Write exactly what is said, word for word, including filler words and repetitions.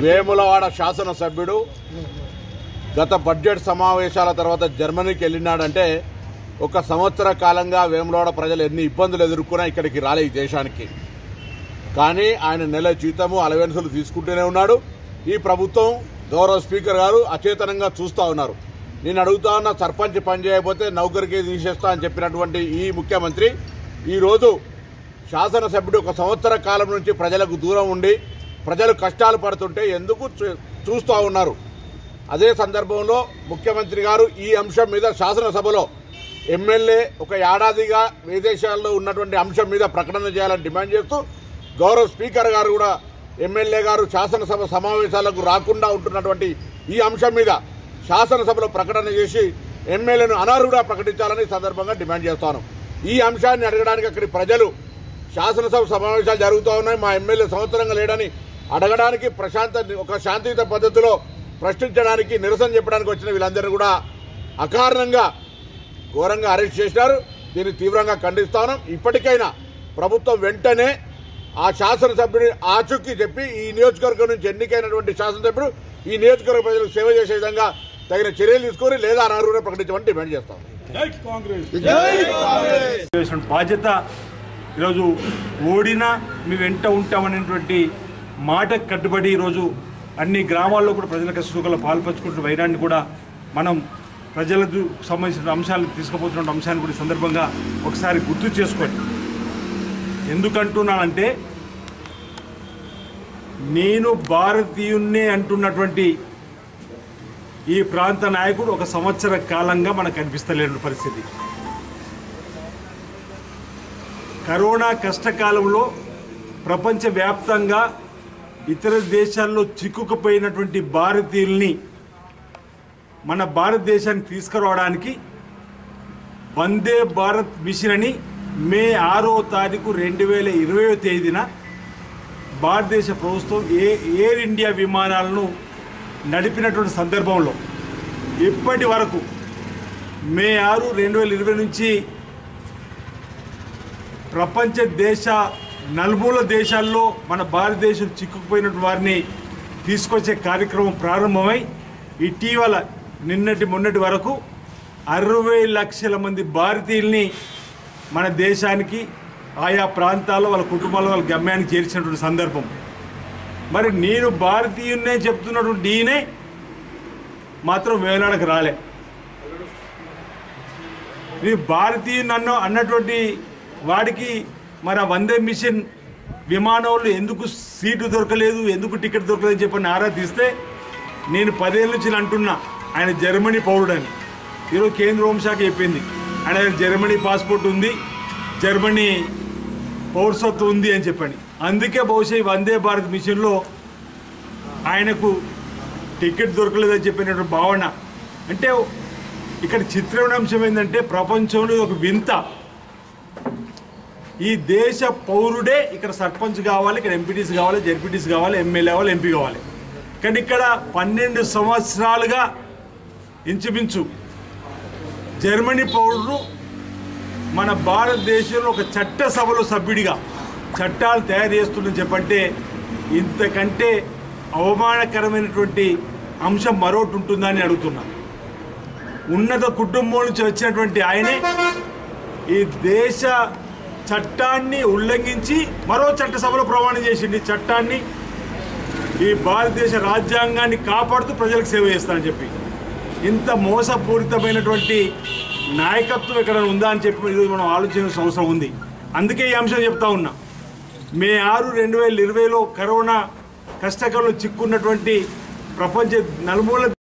వేములవాడ శాసనసభ్యుడు గత బడ్జెట్ సమావేశాల తర్వాత జర్మనీకి వెళ్ళినాడంటే ఒక సంవత్సర కాలంగా వేములవాడ ప్రజలు ఎన్ని ఇబ్బందులు ఎదుర్కొన్నా ఇక్కడికి రాలే ఈ దేశానికి. కానీ ఆయన నెల జీతము అలవెన్సులు తీసుకుంటూనే ఉన్నాడు. ఈ ప్రభుత్వం గౌరవ స్పీకర్ గారు అచేతనంగా చూస్తూ ఉన్నారు. నేను అడుగుతా ఉన్న సర్పంచ్ పని చేయకపోతే నౌకరికి తీసేస్తా అని చెప్పినటువంటి ఈ ముఖ్యమంత్రి ఈరోజు శాసనసభ్యుడు ఒక సంవత్సర కాలం నుంచి ప్రజలకు దూరం ఉండి ప్రజలు కష్టాలు పడుతుంటే ఎందుకు చూస్తూ ఉన్నారు. అదే సందర్భంలో ముఖ్యమంత్రి గారు ఈ అంశం మీద శాసనసభలో ఎమ్మెల్యే ఒక ఏడాదిగా విదేశాల్లో ఉన్నటువంటి అంశం మీద ప్రకటన చేయాలని డిమాండ్ చేస్తూ గౌరవ స్పీకర్ గారు కూడా ఎమ్మెల్యే గారు శాసనసభ సమావేశాలకు రాకుండా ఉంటున్నటువంటి ఈ అంశం మీద శాసనసభలో ప్రకటన చేసి ఎమ్మెల్యేను అనర్హుడా ప్రకటించాలని సందర్భంగా డిమాండ్ చేస్తాను. ఈ అంశాన్ని అడగడానికి అక్కడి ప్రజలు శాసనసభ సమావేశాలు జరుగుతూ ఉన్నాయి, మా ఎమ్మెల్యే సంవత్సరంగా లేడని అడగడానికి ప్రశాంత ఒక శాంతియుత పద్ధతిలో ప్రశ్నించడానికి నిరసన చెప్పడానికి వచ్చిన వీళ్ళందరినీ కూడా అకారణంగా ఘోరంగా అరెస్ట్ చేశారు. దీన్ని తీవ్రంగా ఖండిస్తాను. ఇప్పటికైనా ప్రభుత్వం వెంటనే ఆ శాసనసభ్యుని ఆచూకీ చెప్పి ఈ నియోజకవర్గం నుంచి ఎన్నికైనటువంటి శాసనసభ్యుడు ఈ నియోజకవర్గ ప్రజలకు సేవ చేసే విధంగా తగిన చర్యలు తీసుకొని లేదా అనర్హులుగా ప్రకటించమని డిమాండ్ చేస్తాం. బాధ్యత ఈరోజు ఓడినా మీ వెంట ఉంటామనేటువంటి మాట కట్టుబడి ఈరోజు అన్ని గ్రామాల్లో కూడా ప్రజలకు సుఖంలో పాల్పంచుకుంటున్న వైరాన్ని కూడా మనం ప్రజలకు సంబంధించిన అంశాలను తీసుకుపోతున్న అంశాన్ని కూడా సందర్భంగా ఒకసారి గుర్తు చేసుకోండి. ఎందుకంటున్నానంటే నేను భారతీయున్నే అంటున్నటువంటి ఈ ప్రాంత నాయకుడు ఒక సంవత్సర కాలంగా మనకు కనిపిస్తలేని పరిస్థితి. కరోనా కష్టకాలంలో ప్రపంచవ్యాప్తంగా ఇతర దేశాల్లో చిక్కుకుపోయినటువంటి భారతీయుల్ని మన భారతదేశానికి తీసుకురావడానికి వందే భారత్ మిషన్ అని మే ఆరో తారీఖు రెండు వేల ఇరవై తేదీన భారతదేశ ప్రభుత్వం ఏ ఎయిర్ ఇండియా విమానాలను నడిపినటువంటి సందర్భంలో ఇప్పటి వరకు మే ఆరు రెండు వేల ఇరవై నుంచి ప్రపంచ దేశ నలుమూల దేశాల్లో మన భారతదేశం చిక్కుకుపోయినటువంటి వారిని తీసుకొచ్చే కార్యక్రమం ప్రారంభమై ఇటీవల నిన్నటి మొన్నటి వరకు అరవై లక్షల మంది భారతీయుల్ని మన దేశానికి ఆయా ప్రాంతాల్లో వాళ్ళ కుటుంబాల్లో వాళ్ళ గమ్యానికి చేర్చినటువంటి సందర్భం. మరి నేను భారతీయున్నే చెప్తున్నటువంటి ఈయనే మాత్రం వేలాడకు రాలే. నీ భారతీయుని అన్న అన్నటువంటి వాడికి మన వందే మిషన్ విమానంలో ఎందుకు సీటు దొరకలేదు, ఎందుకు టికెట్ దొరకలేదని చెప్పని ఆరా తీస్తే నేను పదేళ్ళ నుంచి అంటున్నా ఆయన జర్మనీ పౌరుడని. ఈరోజు కేంద్ర హోంశాఖ చెప్పింది ఆయన జర్మనీ పాస్పోర్ట్ ఉంది, జర్మనీ పౌరసత్వం ఉంది అని చెప్పండి. అందుకే బహుశా ఈ వందే భారత్ మిషన్లో ఆయనకు టికెట్ దొరకలేదని చెప్పినటువంటి భావన. అంటే ఇక్కడ చిత్రమైన అంశం ఏంటంటే ప్రపంచంలో ఒక వింత, ఈ దేశ పౌరుడే ఇక్కడ సర్పంచ్ కావాలి, ఇక్కడ ఎంపీటీసీ కావాలి, జెడ్పీటీసీ కావాలి, ఎమ్మెల్యే కావాలి, ఎంపీ కావాలి. కానీ ఇక్కడ పన్నెండు సంవత్సరాలుగా ఇంచుమించు జర్మనీ పౌరుడు మన భారతదేశంలో ఒక చట్టసభలో సభ్యుడిగా చట్టాలు తయారు చేస్తుందని చెప్పంటే ఇంతకంటే అవమానకరమైనటువంటి అంశం మరొకటి ఉంటుందని అడుగుతున్నా. ఉన్నత కుటుంబం నుంచి వచ్చినటువంటి ఆయనే ఈ దేశ చట్టాన్ని ఉల్లంఘించి మరో చట్టసభలో ప్రమాణం చేసింది. చట్టాన్ని ఈ భారతదేశ రాజ్యాంగాన్ని కాపాడుతూ ప్రజలకు సేవ చేస్తానని చెప్పి ఇంత మోసపూరితమైనటువంటి నాయకత్వం ఎక్కడ ఉందా అని చెప్పి ఈరోజు మనం ఆలోచించాల్సిన అవసరం ఉంది. అందుకే ఈ అంశం చెప్తా ఉన్నా. మే ఆరు రెండు వేల ఇరవైలో కరోనా కష్టకాలంలో చిక్కున్నటువంటి ప్రపంచ నలుమూల